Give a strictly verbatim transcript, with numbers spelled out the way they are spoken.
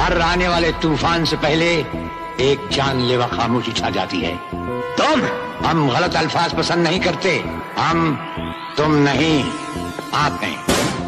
हर आने वाले तूफान से पहले एक जानलेवा खामोशी छा जाती है। तुम हम गलत अल्फाज पसंद नहीं करते, हम तुम नहीं आप हैं।